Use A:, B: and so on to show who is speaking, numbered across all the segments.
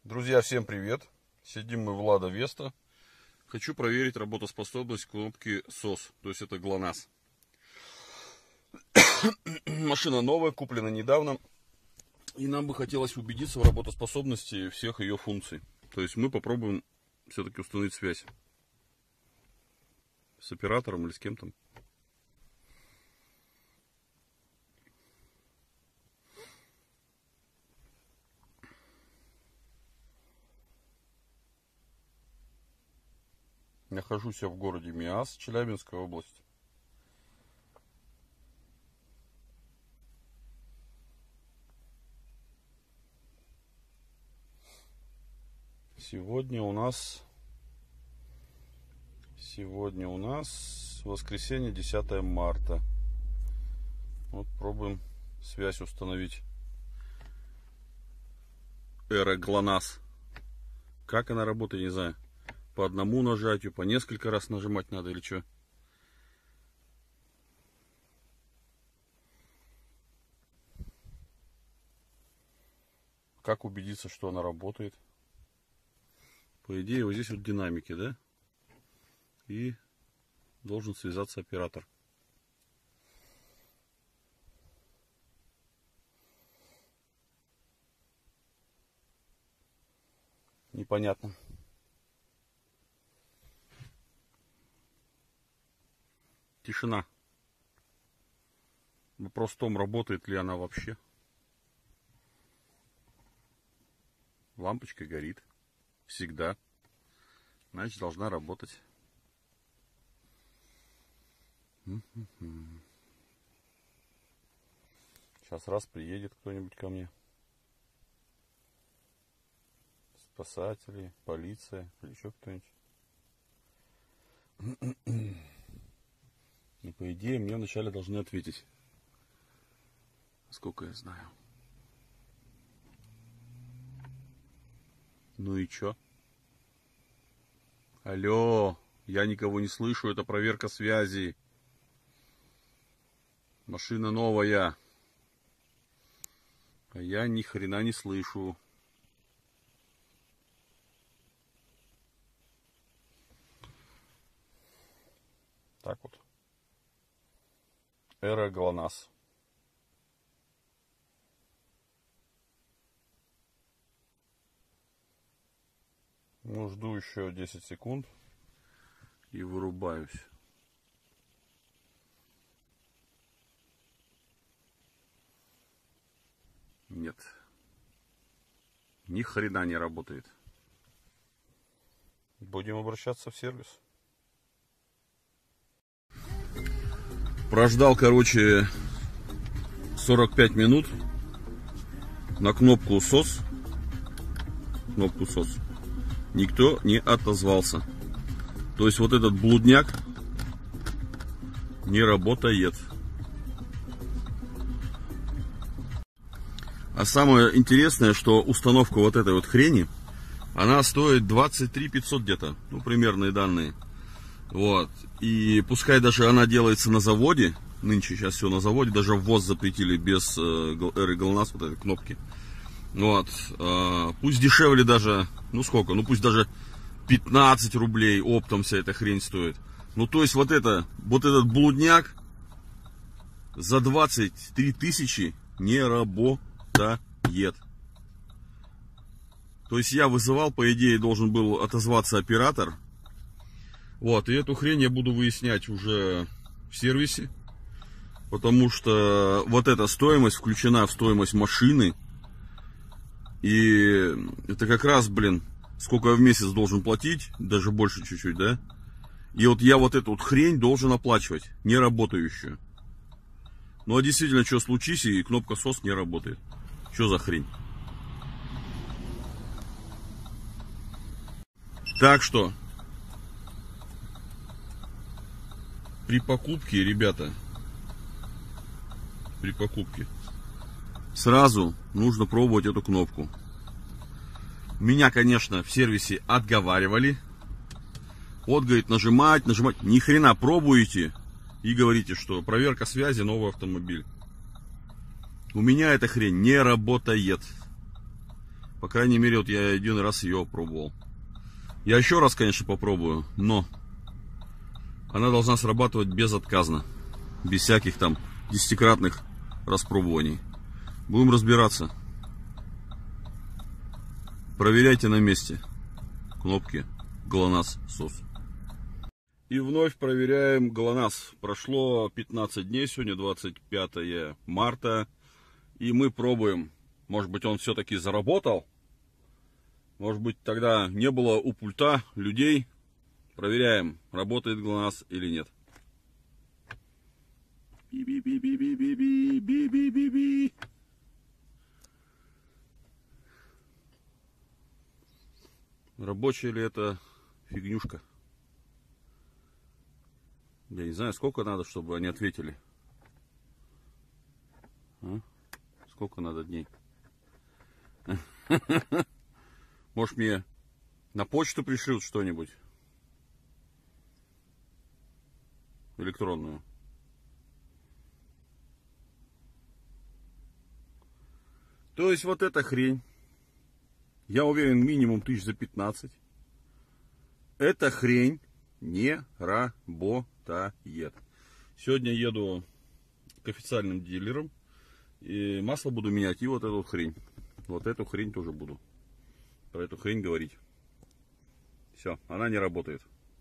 A: Друзья, всем привет! Сидим мы в Лада Веста. Хочу проверить работоспособность кнопки SOS, то есть это ГЛОНАСС. Машина новая, куплена недавно. И нам бы хотелось убедиться в работоспособности всех ее функций. То есть мы попробуем все-таки установить связь с оператором или с кем-то. Нахожусь я в городе Миасс, Челябинская область. Сегодня у нас воскресенье, 10 марта. Вот пробуем связь установить. Эра ГЛОНАСС. Как она работает, не знаю. По одному нажатию, по несколько раз нажимать надо или что? Как убедиться, что она работает? По идее, вот здесь вот динамики, да? И должен связаться оператор. Непонятно. Тишина. Вопрос в том, работает ли она вообще. Лампочка горит. Всегда. Значит, должна работать. Сейчас раз приедет кто-нибудь ко мне. Спасатели, полиция или еще кто-нибудь. И по идее мне вначале должны ответить. Сколько я знаю. Ну и чё? Алло, я никого не слышу, это проверка связи. Машина новая. А я ни хрена не слышу. Так вот. Эра ГЛОНАСС. Ну, жду еще 10 секунд и вырубаюсь. Нет. Ни хрена не работает. Будем обращаться в сервис. Прождал, короче, 45 минут на кнопку SOS. Кнопку SOS. Никто не отозвался. То есть вот этот блудняк не работает. А самое интересное, что установка вот этой вот хрени, она стоит 23 500 где-то. Ну, примерные данные. Вот. И пускай даже она делается на заводе. Нынче сейчас все на заводе. Даже ввоз запретили без эры ГЛОНАСС, вот этой кнопки. Вот. Пусть дешевле даже, ну сколько, ну пусть даже 15 рублей оптом вся эта хрень стоит. Ну то есть вот этот блудняк за 23 тысячи не работает. То есть я вызывал, по идее должен был отозваться оператор. Вот, и эту хрень я буду выяснять уже в сервисе. Потому что вот эта стоимость включена в стоимость машины. И это как раз, блин, сколько я в месяц должен платить, даже больше чуть-чуть, да? И вот я вот эту вот хрень должен оплачивать, не работающую. Ну а действительно, что случись, и кнопка SOS не работает. Что за хрень? Так что, при покупке, ребята, при покупке, сразу нужно пробовать эту кнопку. Меня, конечно, в сервисе отговаривали. Вот, говорит, нажимать. Ни хрена пробуете и говорите, что проверка связи, новый автомобиль. У меня эта хрень не работает. По крайней мере, вот я один раз ее пробовал. Я еще раз, конечно, попробую, но она должна срабатывать безотказно. Без всяких там 10-кратных распробований. Будем разбираться. Проверяйте на месте кнопки GLONASS SOS. И вновь проверяем GLONASS. Прошло 15 дней, сегодня 25 марта. И мы пробуем. Может быть, он все-таки заработал. Может быть, тогда не было у пульта людей. Проверяем, работает GLONASS или нет. Би-би-би-би-би-би-би-би-би-би. Рабочая ли это фигнюшка? Я не знаю, сколько надо, чтобы они ответили. А? Сколько надо дней? Может, мне на почту пришлют что-нибудь? Электронную. То есть вот эта хрень, я уверен, минимум 1015. Эта хрень не работает. Сегодня еду к официальным дилерам и масло буду менять, и вот эту хрень. Вот эту хрень тоже буду. Про эту хрень говорить. Все, она не работает.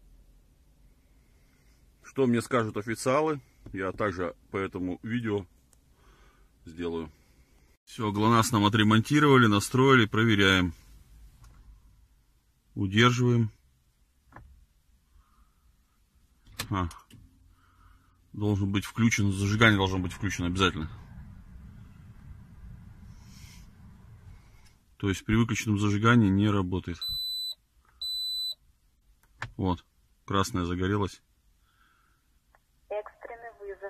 A: Что мне скажут официалы, я также по этому видео сделаю. Все, GLONASS нам отремонтировали, настроили, проверяем. Удерживаем. Должен быть включен, зажигание должно быть включено обязательно. То есть при выключенном зажигании не работает. Вот, красная загорелась.
B: Экстренный вызов.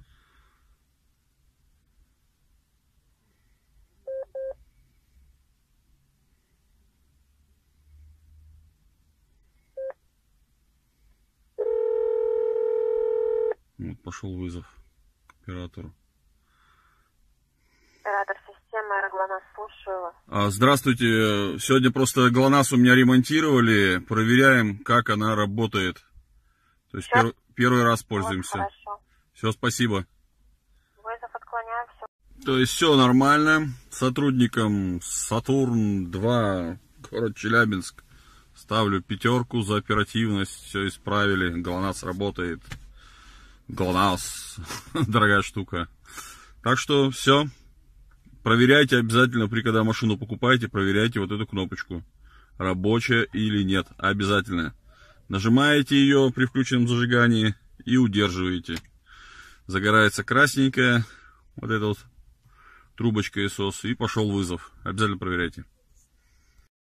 A: Вот, пошел вызов к оператору.
B: Оператор системы GLONASS, слушаю вас.
A: Здравствуйте. Сегодня просто GLONASS у меня ремонтировали. Проверяем, как она работает. То есть первый раз пользуемся.
B: Вот, хорошо.
A: Все, спасибо.
B: Вызов отклоняем, все.
A: То есть все нормально. Сотрудникам Сатурн-2, город Челябинск, ставлю 5 за оперативность. Все исправили. GLONASS работает. GLONASS. Дорогая штука. Так что все. Проверяйте обязательно, когда машину покупаете, проверяйте вот эту кнопочку. Рабочая или нет. Обязательно. Нажимаете ее при включенном зажигании и удерживаете. Загорается красненькая вот эта вот трубочка SOS и пошел вызов. Обязательно проверяйте.